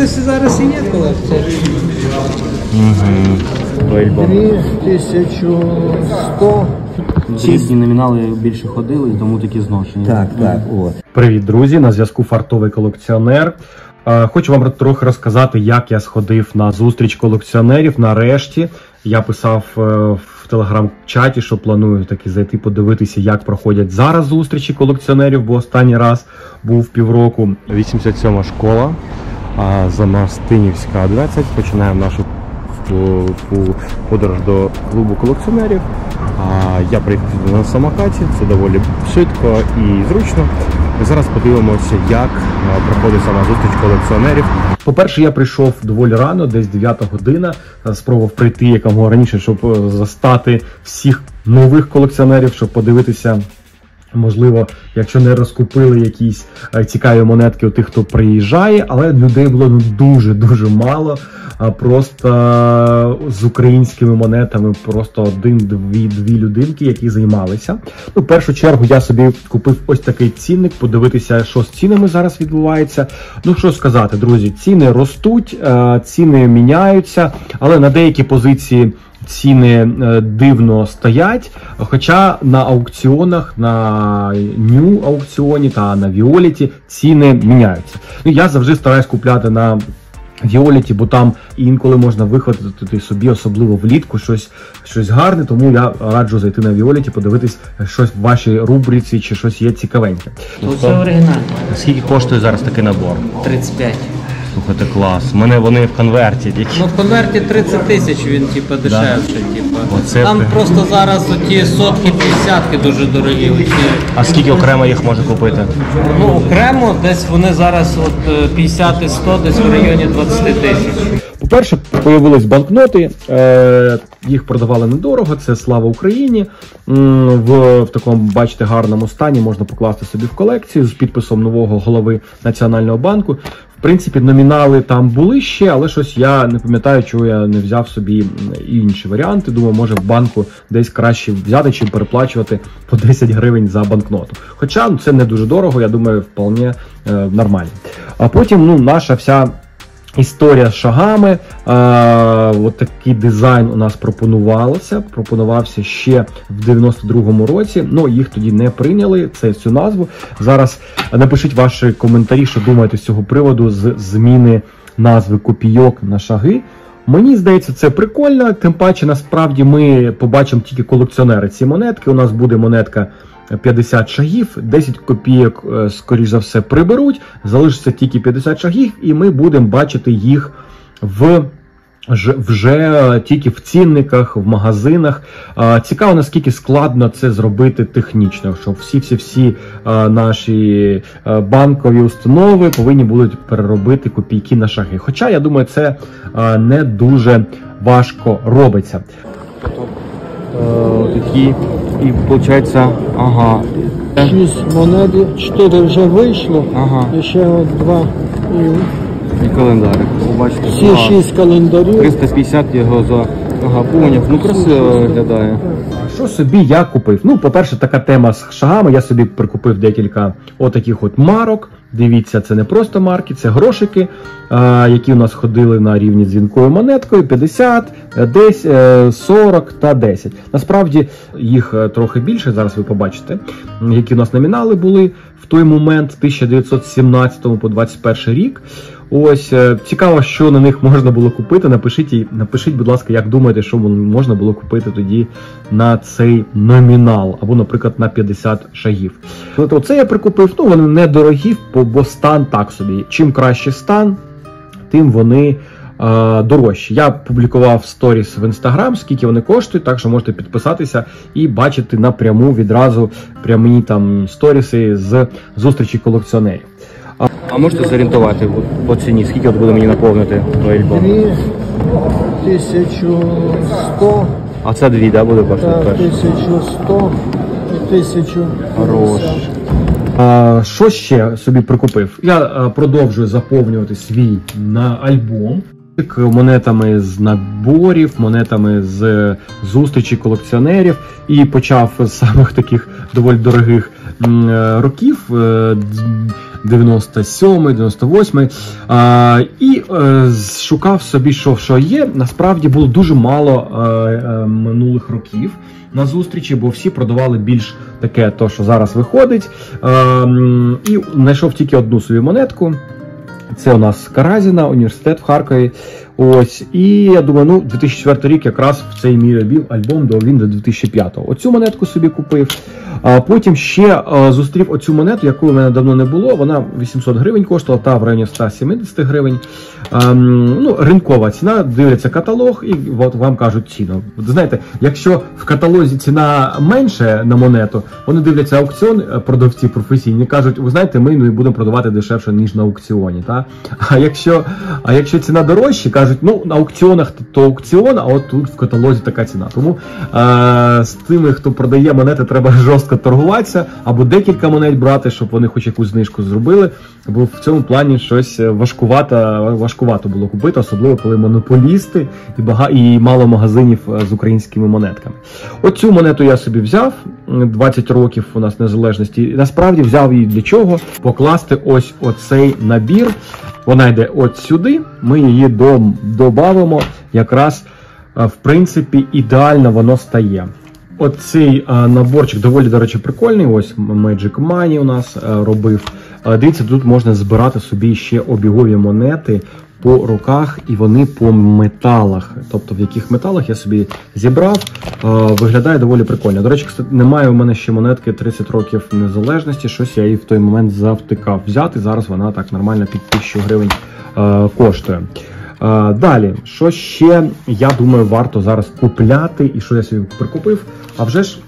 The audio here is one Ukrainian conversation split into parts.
десь зараз і є колекція. 2100. Різні номінали більше ходили, тому такі зношені. Так, от. Привіт, друзі! На зв'язку фартовий колекціонер. Хочу вам трохи розказати, як я сходив на зустріч колекціонерів. Нарешті я писав в телеграм-чаті, що планую таки зайти подивитися, як проходять зараз зустрічі колекціонерів, бо останній раз був півроку. 87-ма школа, Замостинівська 11. Починаємо нашу подорож до клубу колекціонерів. Я приїхав на самокаті, це доволі швидко і зручно. І зараз подивимося, як проходить сама зустріч колекціонерів. По-перше, я прийшов доволі рано, десь 9 година, спробував прийти якомога раніше, щоб застати всіх нових колекціонерів, щоб подивитися, можливо, якщо не розкупили якісь цікаві монетки у тих, хто приїжджає, але людей було дуже мало. Просто з українськими монетами просто один-дві людинки, які займалися. В першу чергу я собі купив ось такий цінник, подивитися, що з цінами зараз відбувається. Що сказати, друзі, ціни ростуть, ціни міняються, але на деякі позиції ціни дивно стоять, хоча на аукціонах, на Нью аукціоні та на Віоліті ціни міняються. Я завжди стараюсь купляти на Віоліті, бо там інколи можна вихватити собі, особливо влітку, щось гарне, тому я раджу зайти на Віоліті, подивитись щось в вашій рубриці чи щось є цікавеньке. Це оригінальне. Скільки коштує зараз такий набор? 35. Слухайте, клас. У мене вони в конверті. В конверті 30 тисяч він дешевший. Оце Там просто зараз оті сотки, 50-ки дуже дорогі. А скільки окремо їх можна купити? Окремо десь вони зараз 50 і 100, десь в районі 20 тисяч. По-перше, появились банкноти, їх продавали недорого, це слава Україні. В такому, бачите, гарному стані можна покласти собі в колекцію з підписом нового голови Національного банку. В принципі, номінали там були ще, але щось я не пам'ятаю, чого я не взяв собі інші варіанти. Думаю, може в банку десь краще взяти, чим переплачувати по 10 гривень за банкноту. Хоча це не дуже дорого, я думаю, вполне нормально. А потім наша вся історія з шагами, от такий дизайн у нас пропонувався ще в 92-му році, їх тоді не прийняли, цю назву. Зараз напишіть ваші коментарі, що думаєте з цього приводу, з зміни назви копійок на шаги. Мені здається, це прикольно, тим паче, насправді, ми побачимо тільки колекціонери ці монетки. У нас буде монетка 50 шагів, 10 копійок, скоріш за все, приберуть, залишиться тільки 50 шагів, і ми будемо бачити їх вже тільки в цінниках, в магазинах. Цікаво, наскільки складно це зробити технічно, щоб всі наші банкові установи повинні будуть переробити копійки на шаги. Хоча, я думаю, це не дуже важко робиться. Такі, і виходить, 6 монет, 4 вже вийшло, і ще 2. І календарик. Бачите, Всі 6 календарів. 350 його за поняв. Красиво виглядає. Що собі я купив? По-перше, така тема з шагами. Я собі прикупив декілька отаких марок. Дивіться, це не просто марки, це грошики, які у нас ходили на рівні з дзвінкою монеткою. 50, 10, 40 та 10. Насправді їх трохи більше, зараз ви побачите, які у нас номінали були в той момент, 1917 по 21 рік. Ось, цікаво, що на них можна було купити. Напишіть, будь ласка, як думаєте, що можна було купити тоді на цей номінал, або, наприклад, на 50 шагів. Оце я прикупив, вони недорогі, бо стан так собі. Чим краще стан, тим вони дорожчі. Я публікував сторіс в Instagram, скільки вони коштують, так що можете підписатися і бачити напряму відразу прямі там сторіси з зустрічі колекціонерів. А можете зорієнтувати по ціні, скільки буде мені наповнити той альбом? 2100. А це дві, буде коштувати? 1100 і 1000. Хорош. Що ще собі прикупив? Я продовжую заповнювати свій альбом монетами з наборів, монетами з зустрічі колекціонерів, і почав з самих таких доволі дорогих років. 97-й, 98-й. І шукав собі, що є. Насправді було дуже мало минулих років на зустрічі, бо всі продавали більш таке, то, що зараз виходить. І знайшов тільки одну собі монетку. Це у нас Каразіна, університет в Харкові. Ось. І я думаю, 2004 рік якраз в цей мій альбом він до 2005-го. Оцю монетку собі купив. Потім ще зустрів оцю монету, яку в мене давно не було. Вона 800 гривень коштувала, та в районі 170 гривень. Ринкова ціна, дивляться каталог і от вам кажуть ціну. Знаєте, якщо в каталозі ціна менше на монету, вони дивляться аукціон, продавці професійні, кажуть, ви знаєте, ми не будемо продавати дешевше, ніж на аукціоні. Та? А якщо ціна дорожча, кажуть, на аукціонах то аукціон, а от тут в каталозі така ціна. Тому з тими, хто продає монети, треба жорстко торгуватися, або декілька монет брати, щоб вони хоч якусь знижку зробили, бо в цьому плані щось важкувато було купити, особливо коли монополісти і мало магазинів з українськими монетками. Оцю монету я собі взяв, 20 років у нас незалежності, і насправді взяв її для чого? Покласти ось оцей набір. Вона йде от сюди, ми її добавимо, якраз, в принципі, ідеально воно стає. Оцей наборчик доволі, до речі, прикольний, ось Magic Money у нас робив. Дивіться, тут можна збирати собі ще обігові монети по роках, і вони по металах. Тобто в яких металах я собі зібрав, виглядає доволі прикольно. До речі, немає у мене ще монетки 30 років незалежності, щось я її в той момент завтикав взяти, зараз вона так нормально під 1000 гривень коштує. Далі, що ще, я думаю, варто зараз купляти, і що я собі прикупив, а вже ж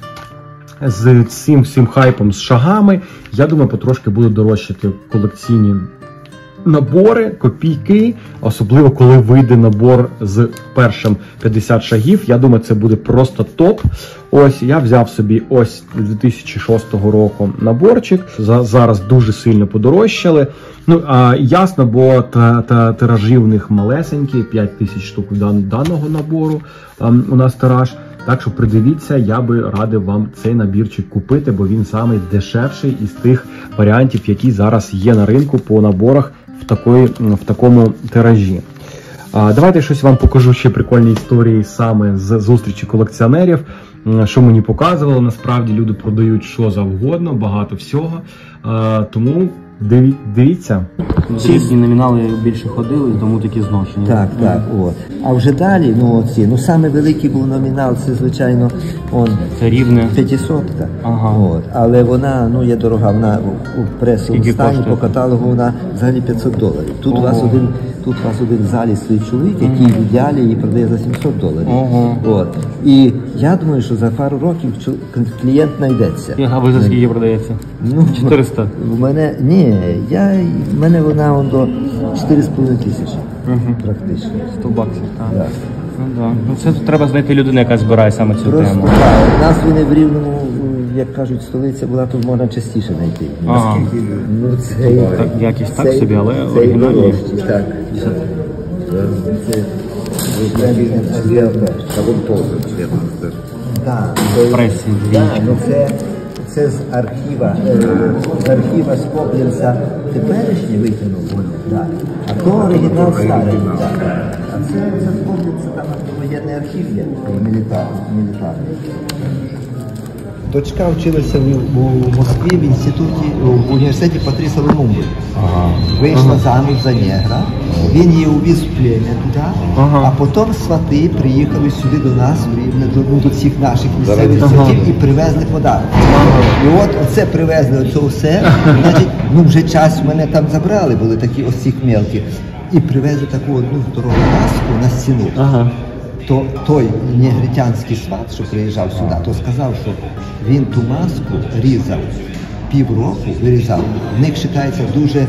з цим всім хайпом, з шагами, я думаю, потрошки будуть дорожчати колекційні набори, копійки, особливо коли вийде набор з першим 50 шагів. Я думаю, це буде просто топ. Ось, я взяв собі ось 2006 року наборчик. Зараз дуже сильно подорожчали. Ясно, бо тиражі в них малесенькі, 5000 штук даного набору у нас тираж. Так що придивіться, я би радив вам цей набірчик купити, бо він самий дешевший із тих варіантів, які зараз є на ринку по наборах в такому тиражі. Давайте щось вам покажу ще прикольні історії саме з зустрічі колекціонерів, що мені показували. Насправді люди продають що завгодно, багато всього, тому дивіться. Різні номінали більше ходили, тому такі зношені. Так, от. А вже далі, саме великий був номінал, це, звичайно, це рівне 500-ка. Ага. От. Але вона, є дорога, вона у пресовому стані, по каталогу вона взагалі $500. Тут у вас один в залі стоїть чоловік, який в ідеалі її продає за $700. От. І я думаю, що за пару років клієнт знайдеться. А ви за скільки продається? 400? В мене, в мене вона до 4,5 тисячі, практично. 100 баксів, так. Да. Це треба знайти людину, яка збирає саме цю тему. У нас вони в Рівному, як кажуть, столиця була, тут можна частіше знайти. Ага. Якість так собі, але оригінальні. Так. Це з архіва Скоблінця теперішній витягнув, а то оригінал старий. А це Скоблінця, там воєнний архів є, мілітарний. Дочка вчилася в Москві в інституті, в університеті Патріса Лумумби. Вийшла заміж за негра, він її увіз в плем'я туди, а потім свати приїхали сюди до нас, в Рівне, до цих наших місцевих сватів і привезли подарунки. І от оце привезли, оце все, значить, вже час мене там забрали, були такі ось цих мелких, і привезли таку одну здорову маску на стіну. То той негритянський сват, що приїжджав сюди, то сказав, що він ту маску різав півроку, вирізав. В них вважається дуже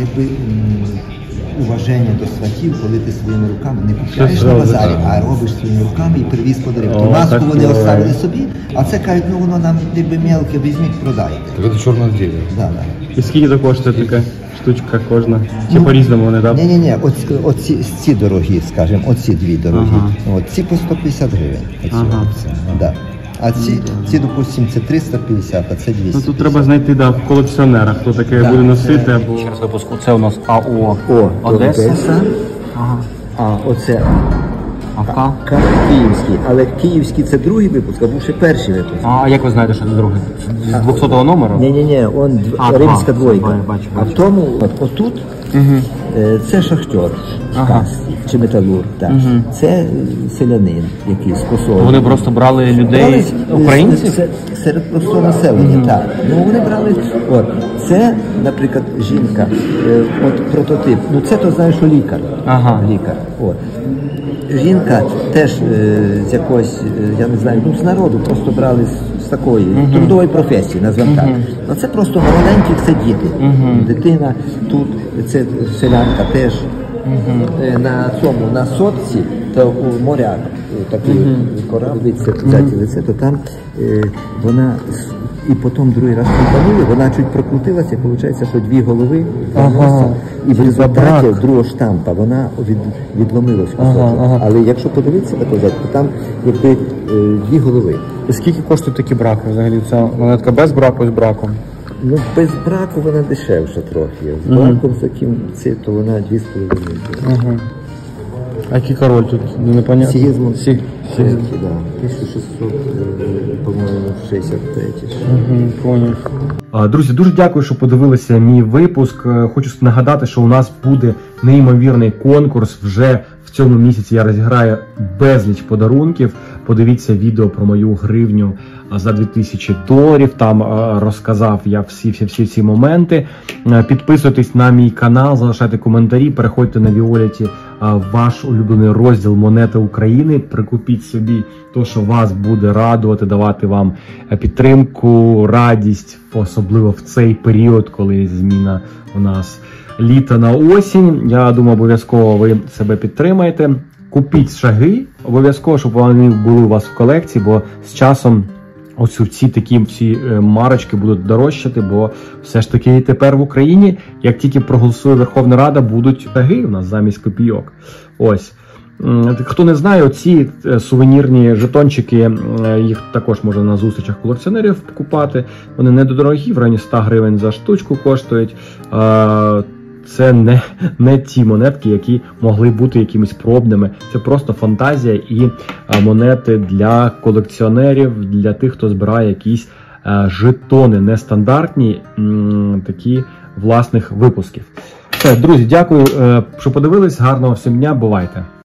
уваження до сватів, коли ти своїми руками не купляєш на базарі, а робиш своїми руками і привіз подарив. Ту маску вони оставили собі, а це кажуть, воно нам мелке, візьміть, продайте. Так це чорна діля. Да. І скільки це коштує така штучка кожна? Чи по-різному вони, так? Ні, оці дорогі, скажімо, оці дві дорогі. Ці по 150 гривень. Да. А ці, допустим, це 350, а це 200. Ну тут треба знайти в колекціонера, хто таке буде носити, або Ще раз випуску, це у нас АО Одеса. Одеса. А оце АК. Київський. Але Київський це другий випуск, а був ще перший випуск. А як ви знаєте, що це другий? З 200-го номеру? Ні, он римська двойка. Бачу. А в тому, отут, це шахтер, чи металург, так. Це селянин якийсь посол. Вони просто брали людей українців? Серед простого населення, так. Ну вони брали, це, наприклад, жінка, прототип, ну це то знаєш, що лікар. Лікар, Жінка теж з якогось, я не знаю, з народу, просто брали з такої трудової професії, назвемо так. А це просто маленьких, це діти. Дитина тут, це селянка теж. На сотці, то у моряк, такий корабль, це, то там вона, і потім другий раз компанію, вона чуть прокрутилася, виходить, що дві голови, і в результаті другого штампа вона відломилась кусочок. Але якщо подивитися на козак, то там якби дві голови. скільки коштують такі браки взагалі? Ця монетка без браку, з браком? Ну, без браку вона дешевша трохи. З браком таким, то вона 2,5. А який король тут? Непонятно. Сігізмунд III, да. 1600, по-моєму, 63. Поняв. Друзі, дуже дякую, що подивилися мій випуск. Хочу нагадати, що у нас буде неймовірний конкурс. Вже в цьому місяці я розіграю безліч подарунків. Подивіться відео про мою гривню за $2000. Там розказав я всі моменти. Підписуйтесь на мій канал, залишайте коментарі, переходьте на Віолеті ваш улюблений розділ «Монети України». Прикупіть собі те, що вас буде радувати, давати вам підтримку, радість, особливо в цей період, коли зміна у нас літа на осінь. Я думаю, обов'язково ви себе підтримаєте. Купіть шаги, обов'язково, щоб вони були у вас в колекції, бо з часом ось ці такі всі марочки будуть дорожчати, бо все ж таки тепер в Україні, як тільки проголосує Верховна Рада, будуть шаги у нас замість копійок. Ось. Хто не знає, оці сувенірні жетончики, їх також можна на зустрічах колекціонерів купати. Вони недорогі, в районі 100 гривень за штучку коштують. Це не ті монетки, які могли бути якимись пробними. Це просто фантазія і монети для колекціонерів, для тих, хто збирає якісь жетони нестандартні, такі власних випусків. Все, друзі, дякую, що подивились. Гарного всім дня, бувайте!